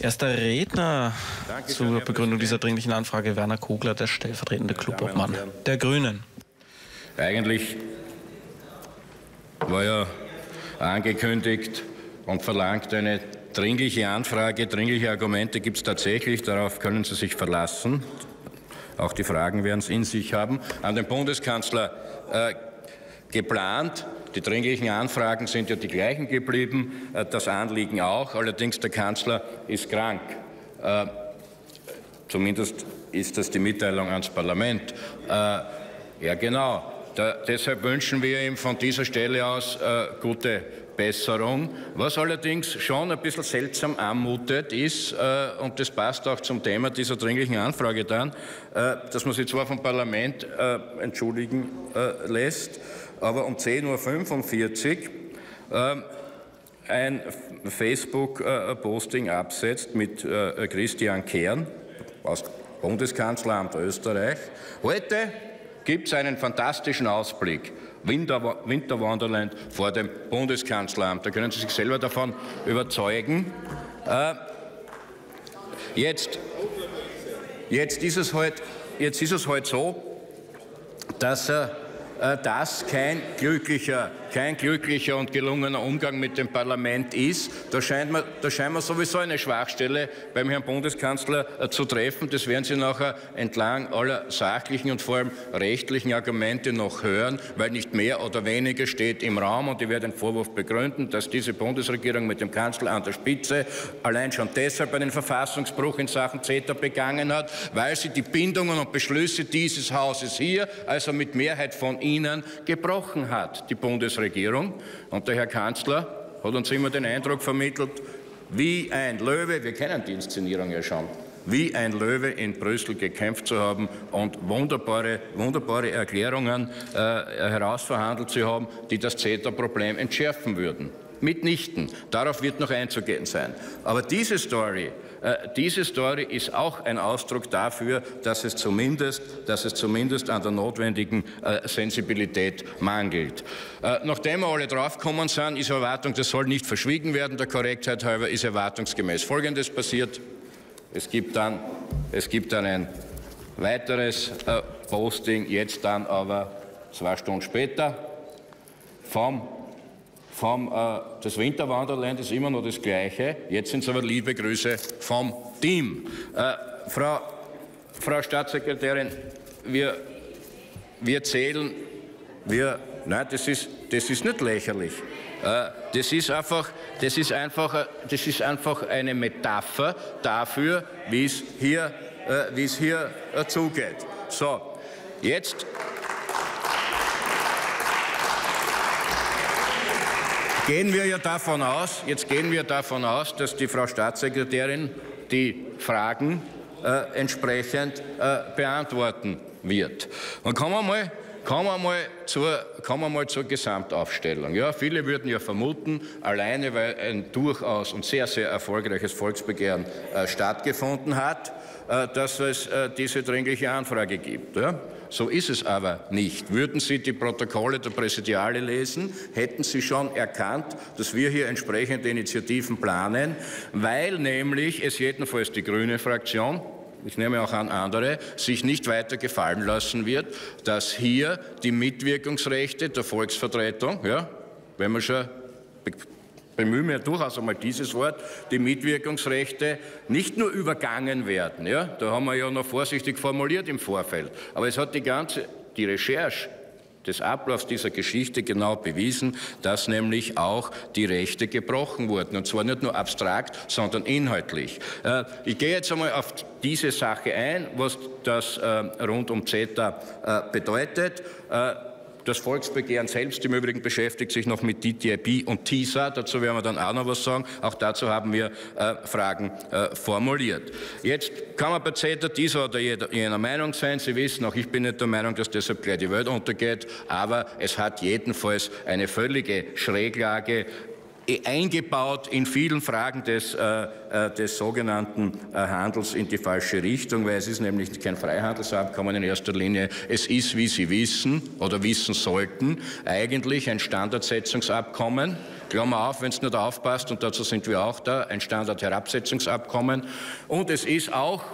Erster Redner zur Begründung dieser dringlichen Anfrage, Werner Kogler, der stellvertretende Clubobmann der Grünen. Eigentlich war ja angekündigt und verlangt eine dringliche Anfrage. Dringliche Argumente gibt es tatsächlich, darauf können Sie sich verlassen. Auch die Fragen werden es in sich haben. An den Bundeskanzler geplant. Die dringlichen Anfragen sind ja die gleichen geblieben, das Anliegen auch. Allerdings der Kanzler ist krank. Zumindest ist das die Mitteilung ans Parlament. Ja, genau. Deshalb wünschen wir ihm von dieser Stelle aus gute Besserung. Was allerdings schon ein bisschen seltsam anmutet ist, und das passt auch zum Thema dieser dringlichen Anfrage dann, dass man sich zwar vom Parlament entschuldigen lässt, aber um 10:45 Uhr ein Facebook-Posting absetzt mit Christian Kern aus Bundeskanzleramt Österreich. Heute gibt es einen fantastischen Ausblick. Winterwonderland vor dem Bundeskanzleramt. Da können Sie sich selber davon überzeugen. Jetzt ist es halt so, dass das kein glücklicher und gelungener Umgang mit dem Parlament ist. Da scheint man sowieso eine Schwachstelle beim Herrn Bundeskanzler zu treffen. Das werden Sie nachher entlang aller sachlichen und vor allem rechtlichen Argumente noch hören, weil nicht mehr oder weniger steht im Raum. Und ich werde den Vorwurf begründen, dass diese Bundesregierung mit dem Kanzler an der Spitze allein schon deshalb einen Verfassungsbruch in Sachen CETA begangen hat, weil sie die Bindungen und Beschlüsse dieses Hauses hier, also mit Mehrheit von Ihnen, gebrochen hat, die Bundesregierung. Und der Herr Kanzler hat uns immer den Eindruck vermittelt, wie ein Löwe, wir kennen die Inszenierung ja schon, wie ein Löwe in Brüssel gekämpft zu haben und wunderbare Erklärungen herausverhandelt zu haben, die das CETA-Problem entschärfen würden. Mitnichten. Darauf wird noch einzugehen sein. Aber diese Story ist auch ein Ausdruck dafür, dass es zumindest an der notwendigen Sensibilität mangelt. Nachdem wir alle draufgekommen sind, ist Erwartung, das soll nicht verschwiegen werden, der Korrektheit halber, ist erwartungsgemäß Folgendes passiert. Es gibt dann ein weiteres Posting, jetzt dann aber 2 Stunden später das Winterwonderland ist immer noch das Gleiche. Jetzt sind es aber liebe Grüße vom Team. Frau Staatssekretärin, wir zählen, nein, das ist nicht lächerlich. Das ist einfach eine Metapher dafür, wie es hier zugeht. So, jetzt gehen wir davon aus, dass die Frau Staatssekretärin die Fragen entsprechend beantworten wird. Und kommen wir mal zur Gesamtaufstellung. Ja, viele würden ja vermuten, alleine weil ein durchaus und sehr, sehr erfolgreiches Volksbegehren stattgefunden hat, dass es diese dringliche Anfrage gibt. Ja? So ist es aber nicht. Würden Sie die Protokolle der Präsidiale lesen, hätten Sie schon erkannt, dass wir hier entsprechende Initiativen planen, weil nämlich es jedenfalls die grüne Fraktion, ich nehme auch an andere, sich nicht weiter gefallen lassen wird, dass hier die Mitwirkungsrechte der Volksvertretung, ja, wenn man schon bemühen wir durchaus einmal dieses Wort, die Mitwirkungsrechte nicht nur übergangen werden. Ja? Da haben wir ja noch vorsichtig formuliert im Vorfeld. Aber es hat die Recherche des Ablaufs dieser Geschichte genau bewiesen, dass nämlich auch die Rechte gebrochen wurden. Und zwar nicht nur abstrakt, sondern inhaltlich. Ich gehe jetzt einmal auf diese Sache ein, was das rund um CETA bedeutet. Das Volksbegehren selbst im Übrigen beschäftigt sich noch mit TTIP und TISA. Dazu werden wir dann auch noch was sagen. Auch dazu haben wir Fragen formuliert. Jetzt kann man bei CETA dieser oder jener Meinung sein. Sie wissen, auch ich bin nicht der Meinung, dass deshalb gleich die Welt untergeht. Aber es hat jedenfalls eine völlige Schräglage eingebaut in vielen Fragen des sogenannten Handels in die falsche Richtung, weil es ist nämlich kein Freihandelsabkommen in erster Linie. Es ist, wie Sie wissen oder wissen sollten, eigentlich ein Standardsetzungsabkommen Klammer auf, wenn es nicht aufpasst, und dazu sind wir auch da, ein Standardherabsetzungsabkommen. Und es ist auch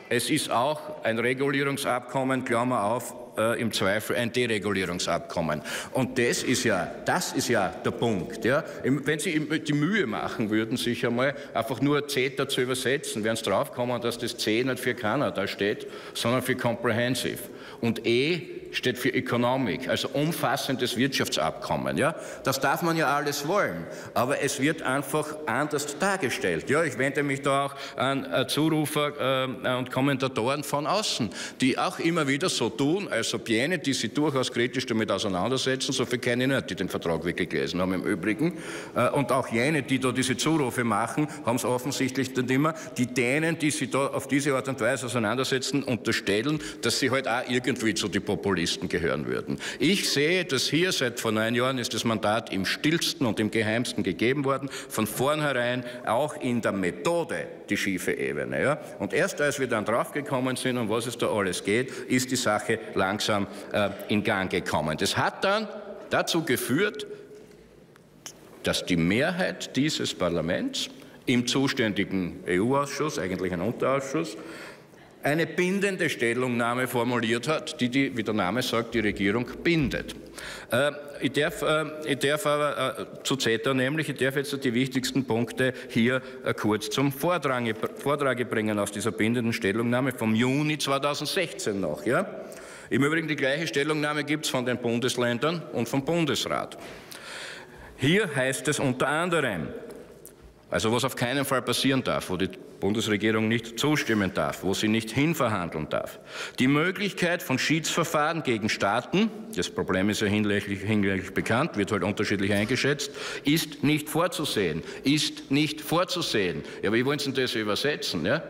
ein Regulierungsabkommen, Klammer auf, im Zweifel ein Deregulierungsabkommen. Und das ist ja der Punkt. Ja. Wenn Sie die Mühe machen würden, sich einmal einfach nur CETA zu übersetzen, werden Sie draufkommen, dass das C nicht für Kanada steht, sondern für Comprehensive. Und E steht für Economic, also umfassendes Wirtschaftsabkommen. Ja? Das darf man ja alles wollen, aber es wird einfach anders dargestellt. Ja, ich wende mich da auch an Zurufer und Kommentatoren von außen, die auch immer wieder so tun, als ob jene, die sich durchaus kritisch damit auseinandersetzen, so viel kenne ich nicht, die den Vertrag wirklich gelesen haben im Übrigen, und auch jene, die da diese Zurufe machen, haben es offensichtlich nicht immer, die denen, die sich da auf diese Art und Weise auseinandersetzen, unterstellen, dass sie halt auch irgendwie zu den Populisten gehören würden. Ich sehe, dass hier seit vor 9 Jahren ist das Mandat im stillsten und im geheimsten gegeben worden, von vornherein auch in der Methode die schiefe Ebene. Ja? Und erst als wir dann draufgekommen sind, um was es da alles geht, ist die Sache langsam in Gang gekommen. Das hat dann dazu geführt, dass die Mehrheit dieses Parlaments im zuständigen EU-Ausschuss, eigentlich ein Unterausschuss, eine bindende Stellungnahme formuliert hat, die, wie der Name sagt, die Regierung bindet. Ich darf aber zu CETA nämlich, ich darf jetzt die wichtigsten Punkte hier kurz zum Vortrage bringen aus dieser bindenden Stellungnahme vom Juni 2016 noch. Ja? Im Übrigen die gleiche Stellungnahme gibt es von den Bundesländern und vom Bundesrat. Hier heißt es unter anderem, also was auf keinen Fall passieren darf, wo die Bundesregierung nicht zustimmen darf, wo sie nicht hinverhandeln darf. Die Möglichkeit von Schiedsverfahren gegen Staaten, das Problem ist ja hinlänglich bekannt, wird halt unterschiedlich eingeschätzt, ist nicht vorzusehen. Ist nicht vorzusehen. Ja, aber wie wollen Sie das übersetzen? Ja?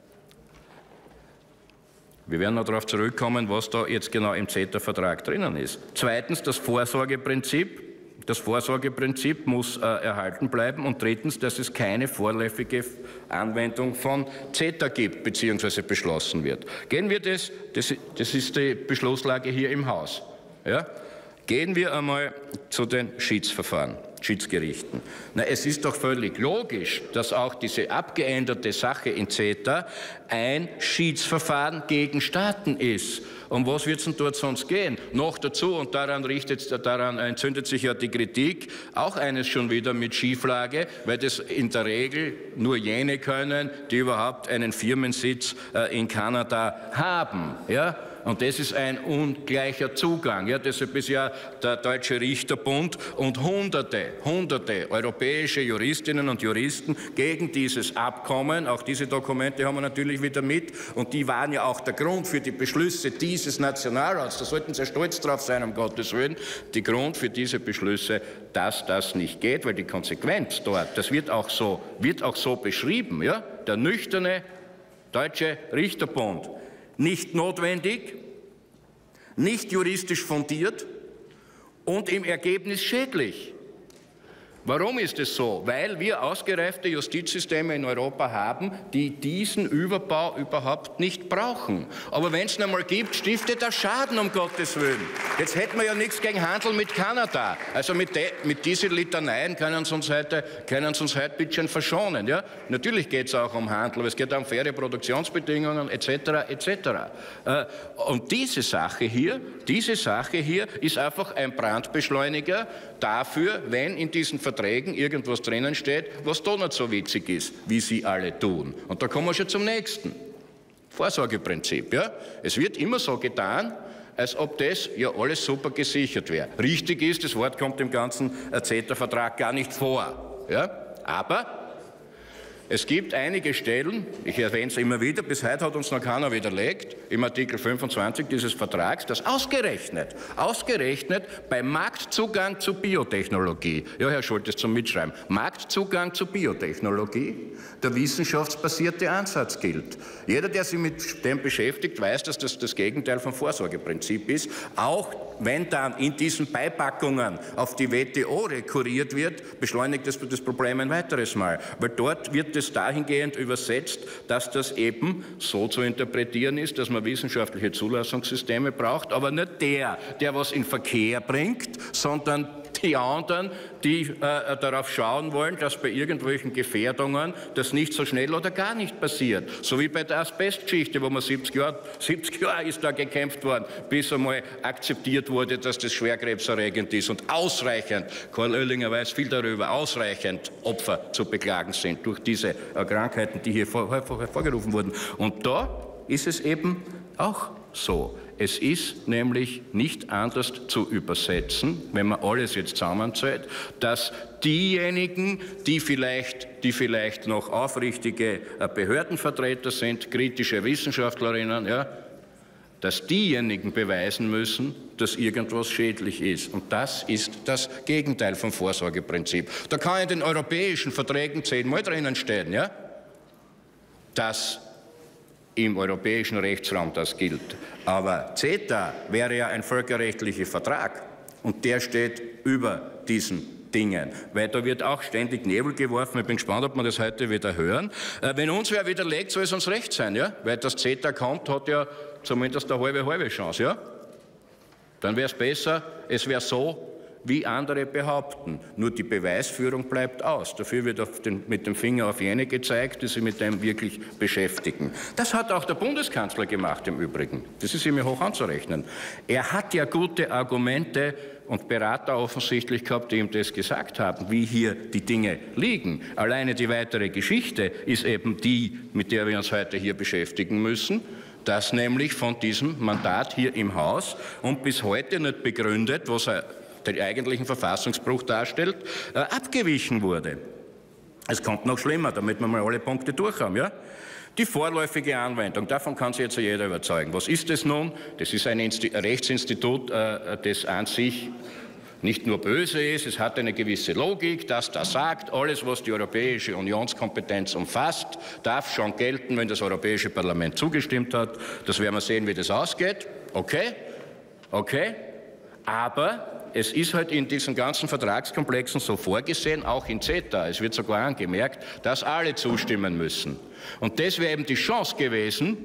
Wir werden noch darauf zurückkommen, was da jetzt genau im CETA-Vertrag drinnen ist. Zweitens das Vorsorgeprinzip. Das Vorsorgeprinzip muss erhalten bleiben und drittens, dass es keine vorläufige Anwendung von CETA gibt bzw. beschlossen wird. Gehen wir das ist die Beschlusslage hier im Haus. Ja? Gehen wir einmal zu den Schiedsgerichten. Na, es ist doch völlig logisch, dass auch diese abgeänderte Sache in CETA ein Schiedsverfahren gegen Staaten ist. Um was wird es denn dort sonst gehen? Noch dazu, und daran entzündet sich ja die Kritik, auch eines schon wieder mit Schieflage, weil das in der Regel nur jene können, die überhaupt einen Firmensitz in Kanada haben. Ja? Und das ist ein ungleicher Zugang. Ja, deshalb ist ja der Deutsche Richterbund und hunderte europäische Juristinnen und Juristen gegen dieses Abkommen. Auch diese Dokumente haben wir natürlich wieder mit. Und die waren ja auch der Grund für die Beschlüsse dieses Nationalrats. Da sollten Sie stolz drauf sein, um Gottes Willen. Der Grund für diese Beschlüsse, dass das nicht geht, weil die Konsequenz dort, das wird auch so beschrieben. Ja? Der nüchterne Deutsche Richterbund. Nicht notwendig, nicht juristisch fundiert und im Ergebnis schädlich. Warum ist es so? Weil wir ausgereifte Justizsysteme in Europa haben, die diesen Überbau überhaupt nicht brauchen. Aber wenn es ihn einmal gibt, stiftet er Schaden, um Gottes Willen. Jetzt hätten wir ja nichts gegen Handel mit Kanada. Also mit diesen Litaneien können Sie uns heute bitte verschonen. Ja? Natürlich geht es auch um Handel, aber es geht auch um faire Produktionsbedingungen etc. etc. Und diese Sache hier ist einfach ein Brandbeschleuniger dafür, wenn in diesen Verträgen irgendwas drinnen steht, was doch nicht so witzig ist, wie sie alle tun. Und da kommen wir schon zum nächsten. Vorsorgeprinzip. Ja? Es wird immer so getan, als ob das ja alles super gesichert wäre. Richtig ist, das Wort kommt im ganzen CETA-Vertrag gar nicht vor. Ja? Aber es gibt einige Stellen, ich erwähne es immer wieder, bis heute hat uns noch keiner widerlegt, im Artikel 25 dieses Vertrags, dass ausgerechnet beim Marktzugang zu Biotechnologie, ja Herr Schultes zum Mitschreiben, Marktzugang zu Biotechnologie, der wissenschaftsbasierte Ansatz gilt. Jeder, der sich mit dem beschäftigt, weiß, dass das das Gegenteil vom Vorsorgeprinzip ist, auch wenn dann in diesen Beipackungen auf die WTO rekurriert wird, beschleunigt das Problem ein weiteres Mal, weil dort wird es dahingehend übersetzt, dass das eben so zu interpretieren ist, dass man wissenschaftliche Zulassungssysteme braucht, aber nicht der was in Verkehr bringt, sondern die anderen, die darauf schauen wollen, dass bei irgendwelchen Gefährdungen das nicht so schnell oder gar nicht passiert. So wie bei der Asbestgeschichte, wo man 70 Jahre ist da gekämpft worden, bis einmal akzeptiert wurde, dass das schwerkrebserregend ist und ausreichend, Karl Oellinger weiß viel darüber, ausreichend Opfer zu beklagen sind durch diese Krankheiten, die hier hervorgerufen wurden. Und da ist es eben auch so. Es ist nämlich nicht anders zu übersetzen, wenn man alles jetzt zusammenzählt, dass diejenigen, die vielleicht noch aufrichtige Behördenvertreter sind, kritische Wissenschaftlerinnen, ja, dass diejenigen beweisen müssen, dass irgendwas schädlich ist. Und das ist das Gegenteil vom Vorsorgeprinzip. Da kann in den europäischen Verträgen 10-mal drinnen stehen, ja, dass im europäischen Rechtsraum das gilt. Aber CETA wäre ja ein völkerrechtlicher Vertrag und der steht über diesen Dingen, weil da wird auch ständig Nebel geworfen. Ich bin gespannt, ob wir das heute wieder hören. Wenn uns wer widerlegt, soll es uns recht sein, ja? Weil das CETA kommt, hat ja zumindest eine halbe Chance, ja? Dann wäre es besser, es wäre so, wie andere behaupten. Nur die Beweisführung bleibt aus. Dafür wird mit dem Finger auf jene gezeigt, die sich mit dem wirklich beschäftigen. Das hat auch der Bundeskanzler gemacht im Übrigen. Das ist ihm ja hoch anzurechnen. Er hat ja gute Argumente und Berater offensichtlich gehabt, die ihm das gesagt haben, wie hier die Dinge liegen. Alleine die weitere Geschichte ist eben die, mit der wir uns heute hier beschäftigen müssen. Das nämlich von diesem Mandat hier im Haus und bis heute nicht begründet, was er den eigentlichen Verfassungsbruch darstellt, abgewichen wurde. Es kommt noch schlimmer, damit wir mal alle Punkte durch haben. Ja? Die vorläufige Anwendung, davon kann sich jetzt jeder überzeugen. Was ist das nun? Das ist ein Rechtsinstitut, das an sich nicht nur böse ist, es hat eine gewisse Logik, dass das sagt, alles, was die Europäische Unionskompetenz umfasst, darf schon gelten, wenn das Europäische Parlament zugestimmt hat. Das werden wir sehen, wie das ausgeht. Okay, aber es ist halt in diesen ganzen Vertragskomplexen so vorgesehen, auch in CETA, es wird sogar angemerkt, dass alle zustimmen müssen. Und das wäre eben die Chance gewesen,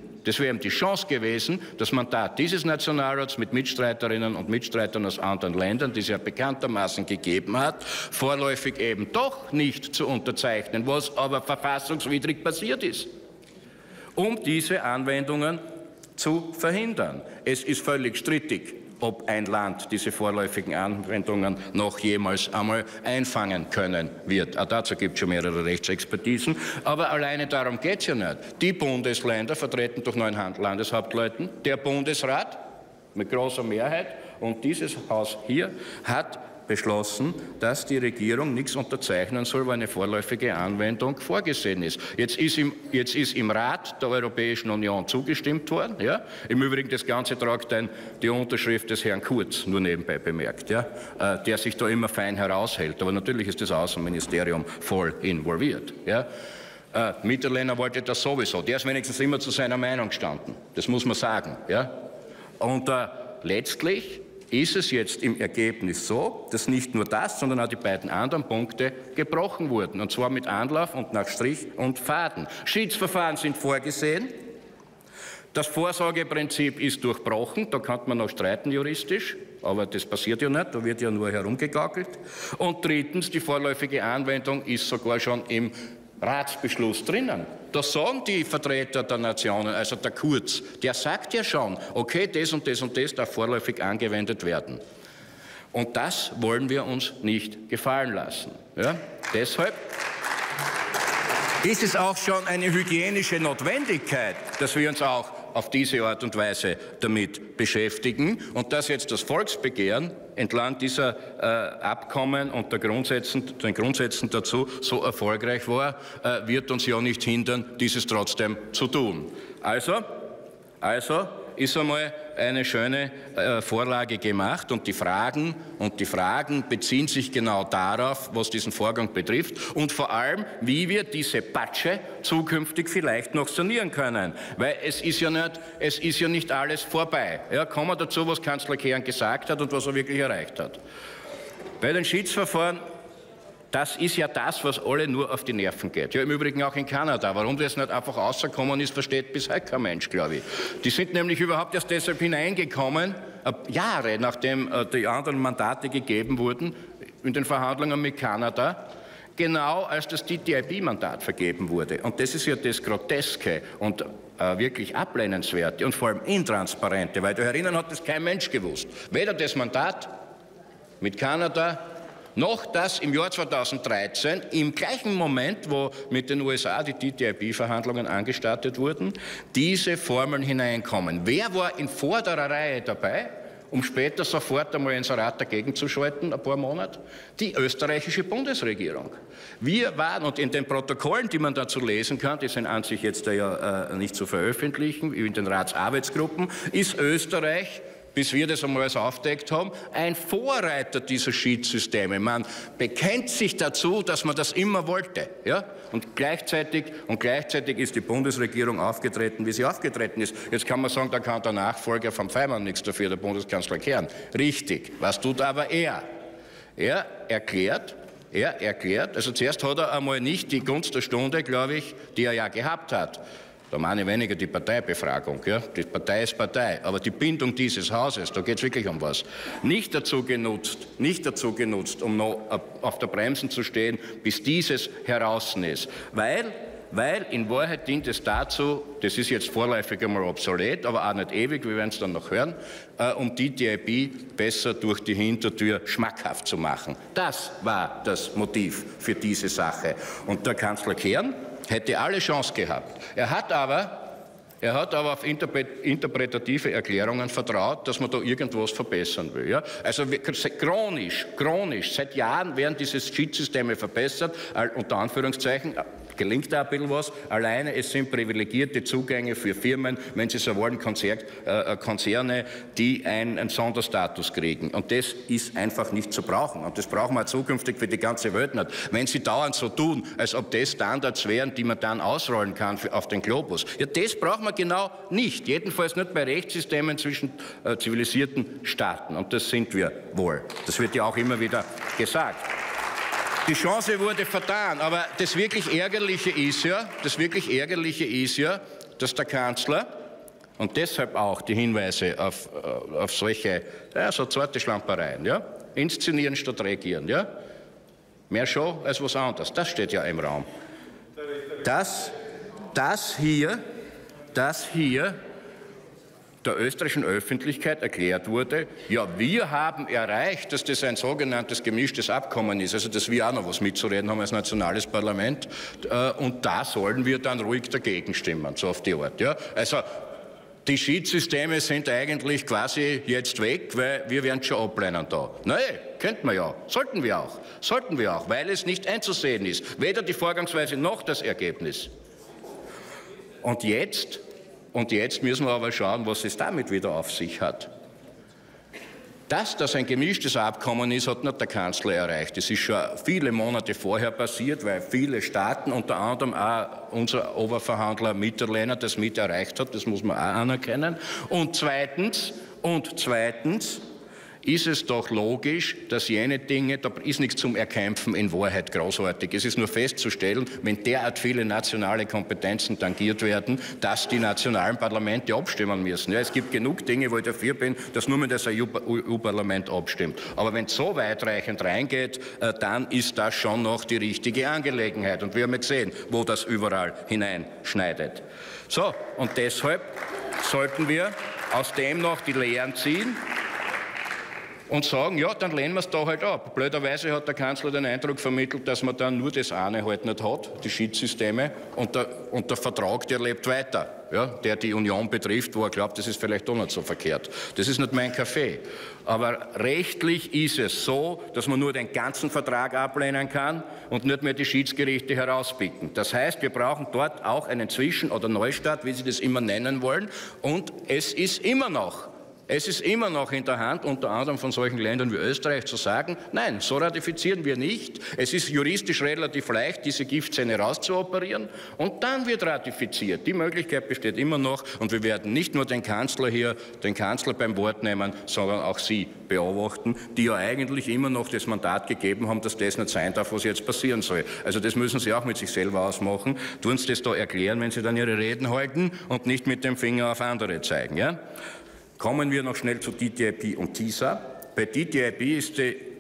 das Mandat dieses Nationalrats mit Mitstreiterinnen und Mitstreitern aus anderen Ländern, die es ja bekanntermaßen gegeben hat, vorläufig eben doch nicht zu unterzeichnen, was aber verfassungswidrig passiert ist, um diese Anwendungen zu verhindern. Es ist völlig strittig, ob ein Land diese vorläufigen Anwendungen noch jemals einmal einfangen können wird. Auch dazu gibt es schon mehrere Rechtsexpertisen. Aber alleine darum geht es ja nicht. Die Bundesländer, vertreten durch 9 Landeshauptleuten, der Bundesrat mit großer Mehrheit und dieses Haus hier hat beschlossen, dass die Regierung nichts unterzeichnen soll, weil eine vorläufige Anwendung vorgesehen ist. Jetzt ist im Rat der Europäischen Union zugestimmt worden. Ja? Im Übrigen, das Ganze tragt die Unterschrift des Herrn Kurz, nur nebenbei bemerkt, ja? Der sich da immer fein heraushält. Aber natürlich ist das Außenministerium voll involviert. Ja? Mitterlehner wollte das sowieso. Der ist wenigstens immer zu seiner Meinung gestanden. Das muss man sagen. Ja? Und letztlich ist es jetzt im Ergebnis so, dass nicht nur das, sondern auch die beiden anderen Punkte gebrochen wurden. Und zwar mit Anlauf und nach Strich und Faden. Schiedsverfahren sind vorgesehen. Das Vorsorgeprinzip ist durchbrochen. Da kann man noch streiten juristisch, aber das passiert ja nicht. Da wird ja nur herumgegaukelt. Und drittens, die vorläufige Anwendung ist sogar schon im Ratsbeschluss drinnen. Da sagen die Vertreter der Nationen, also der Kurz, der sagt ja schon, okay, das und das und das darf vorläufig angewendet werden. Und das wollen wir uns nicht gefallen lassen. Ja? Deshalb ist es auch schon eine hygienische Notwendigkeit, dass wir uns auch auf diese Art und Weise damit beschäftigen und dass jetzt das Volksbegehren entlang dieser Abkommen und den Grundsätzen dazu so erfolgreich war, wird uns ja nicht hindern, dieses trotzdem zu tun. Also ist einmal eine schöne Vorlage gemacht und die Fragen beziehen sich genau darauf, was diesen Vorgang betrifft und vor allem, wie wir diese Patsche zukünftig vielleicht noch sanieren können. Weil es ist ja nicht alles vorbei. Ja, kommen wir dazu, was Kanzler Kern gesagt hat und was er wirklich erreicht hat. Bei den Schiedsverfahren, das ist ja das, was alle nur auf die Nerven geht. Ja, im Übrigen auch in Kanada. Warum das nicht einfach rausgekommen ist, versteht bis heute kein Mensch, glaube ich. Die sind nämlich überhaupt erst deshalb hineingekommen, Jahre nachdem die anderen Mandate gegeben wurden, in den Verhandlungen mit Kanada, genau als das TTIP-Mandat vergeben wurde. Und das ist ja das Groteske und wirklich ablehnenswerte und vor allem intransparente, weil da herinnen hat das kein Mensch gewusst. Weder das Mandat mit Kanada, noch das im Jahr 2013, im gleichen Moment, wo mit den USA die TTIP-Verhandlungen angestartet wurden, diese Formeln hineinkommen. Wer war in vorderer Reihe dabei, um später sofort einmal ins Rat dagegen zu schalten, ein paar Monate? Die österreichische Bundesregierung. Wir waren, und in den Protokollen, die man dazu lesen kann, die sind an sich jetzt ja nicht zu veröffentlichen, wie in den Ratsarbeitsgruppen, ist Österreich, bis wir das einmal aufgedeckt haben, ein Vorreiter dieser Schiedsysteme. Man bekennt sich dazu, dass man das immer wollte. Ja? Und gleichzeitig ist die Bundesregierung aufgetreten, wie sie aufgetreten ist. Jetzt kann man sagen, da kann der Nachfolger von Feimann nichts dafür, der Bundeskanzler Kern. Richtig. Was tut aber er? Er erklärt, also zuerst hat er einmal nicht die Gunst der Stunde, glaube ich, die er ja gehabt hat. Da meine ich weniger die Parteibefragung. Ja? Die Partei ist Partei. Aber die Bindung dieses Hauses, da geht es wirklich um was. Nicht dazu genutzt, um noch auf der Bremse zu stehen, bis dieses heraus ist. Weil in Wahrheit dient es dazu, das ist jetzt vorläufig einmal obsolet, aber auch nicht ewig, wir werden es dann noch hören, um TTIP besser durch die Hintertür schmackhaft zu machen. Das war das Motiv für diese Sache. Und der Kanzler Kern hätte alle Chance gehabt. Er hat aber auf interpretative Erklärungen vertraut, dass man da irgendwas verbessern will. Ja? Also chronisch, seit Jahren werden diese Schiedsysteme verbessert, unter Anführungszeichen, gelingt da ein bisschen was. Alleine es sind privilegierte Zugänge für Firmen, wenn sie so wollen, Konzerne, die einen Sonderstatus kriegen. Und das ist einfach nicht zu brauchen. Und das brauchen wir zukünftig für die ganze Welt nicht. Wenn sie dauernd so tun, als ob das Standards wären, die man dann ausrollen kann auf den Globus. Ja, das braucht man genau nicht. Jedenfalls nicht bei Rechtssystemen zwischen zivilisierten Staaten. Und das sind wir wohl. Das wird ja auch immer wieder gesagt. Die Chance wurde vertan, aber das wirklich Ärgerliche ist ja, dass der Kanzler, und deshalb auch die Hinweise auf solche, so zarte Schlampereien, ja, inszenieren statt regieren, ja, mehr Show als was anderes, das steht ja im Raum. Das hier der österreichischen Öffentlichkeit erklärt wurde, ja, wir haben erreicht, dass das ein sogenanntes gemischtes Abkommen ist, also dass wir auch noch was mitzureden haben als nationales Parlament, und da sollen wir dann ruhig dagegen stimmen, so auf die Art. Ja? Also die Schiedsysteme sind eigentlich quasi jetzt weg, weil wir werden schon ablehnen da. Nein, könnten wir ja, sollten wir auch, weil es nicht einzusehen ist, weder die Vorgangsweise noch das Ergebnis. Und jetzt müssen wir aber schauen, was es damit wieder auf sich hat. Dass das ein gemischtes Abkommen ist, hat nicht der Kanzler erreicht. Das ist schon viele Monate vorher passiert, weil viele Staaten, unter anderem auch unser Oberverhandler Mitterlehner, das mit erreicht hat. Das muss man auch anerkennen. Und zweitens ist es doch logisch, dass jene Dinge, da ist nichts zum Erkämpfen in Wahrheit großartig. Es ist nur festzustellen, wenn derart viele nationale Kompetenzen tangiert werden, dass die nationalen Parlamente abstimmen müssen. Ja, es gibt genug Dinge, wo ich dafür bin, dass nur das EU-Parlament abstimmt. Aber wenn es so weitreichend reingeht, dann ist das schon noch die richtige Angelegenheit. Und wir haben gesehen, wo das überall hineinschneidet. So, und deshalb sollten wir aus dem noch die Lehren ziehen und sagen, ja, dann lehnen wir es da halt ab. Blöderweise hat der Kanzler den Eindruck vermittelt, dass man dann nur das eine halt nicht hat, die Schiedsysteme, und der Vertrag, der lebt weiter, ja, der die Union betrifft, wo er glaubt, das ist vielleicht auch nicht so verkehrt. Das ist nicht mein Kaffee. Aber rechtlich ist es so, dass man nur den ganzen Vertrag ablehnen kann und nicht mehr die Schiedsgerichte herauspicken. Das heißt, wir brauchen dort auch einen Zwischen- oder Neustart, wie Sie das immer nennen wollen, und es ist immer noch in der Hand, unter anderem von solchen Ländern wie Österreich, zu sagen, nein, so ratifizieren wir nicht. Es ist juristisch relativ leicht, diese Giftzähne rauszuoperieren, und dann wird ratifiziert. Die Möglichkeit besteht immer noch, und wir werden nicht nur den Kanzler beim Wort nehmen, sondern auch Sie beobachten, die ja eigentlich immer noch das Mandat gegeben haben, dass das nicht sein darf, was jetzt passieren soll. Also das müssen Sie auch mit sich selber ausmachen. Tun Sie das da erklären, wenn Sie dann Ihre Reden halten, und nicht mit dem Finger auf andere zeigen. Ja? Kommen wir noch schnell zu TTIP und TISA. Bei TTIP ist die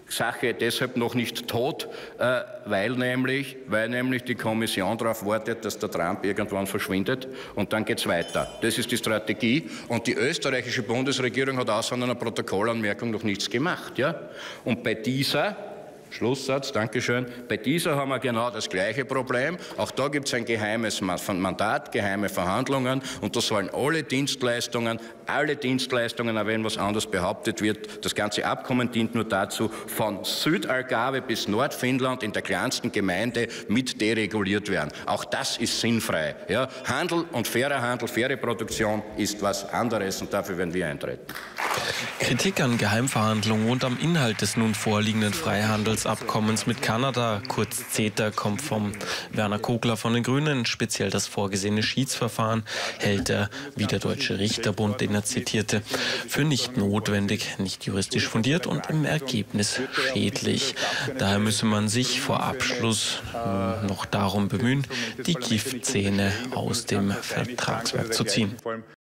Sache deshalb noch nicht tot, weil nämlich die Kommission darauf wartet, dass der Trump irgendwann verschwindet und dann geht's weiter. Das ist die Strategie und die österreichische Bundesregierung hat außer einer Protokollanmerkung noch nichts gemacht. Ja? Und bei dieser Schlusssatz, Dankeschön. Bei dieser haben wir genau das gleiche Problem. Auch da gibt es ein geheimes Mandat, geheime Verhandlungen und da sollen alle Dienstleistungen, auch wenn was anderes behauptet wird, das ganze Abkommen dient nur dazu, von Südalgarve bis Nordfinnland in der kleinsten Gemeinde mit dereguliert werden. Auch das ist sinnfrei. Ja? Handel und fairer Handel, faire Produktion ist was anderes und dafür werden wir eintreten. Kritik an Geheimverhandlungen und am Inhalt des nun vorliegenden Freihandelsabkommens mit Kanada, kurz CETA, kommt vom Werner Kogler von den Grünen. Speziell das vorgesehene Schiedsverfahren hält er, wie der Deutsche Richterbund, den er zitierte, für nicht notwendig, nicht juristisch fundiert und im Ergebnis schädlich. Daher müsse man sich vor Abschluss noch darum bemühen, die Giftzähne aus dem Vertragswerk zu ziehen.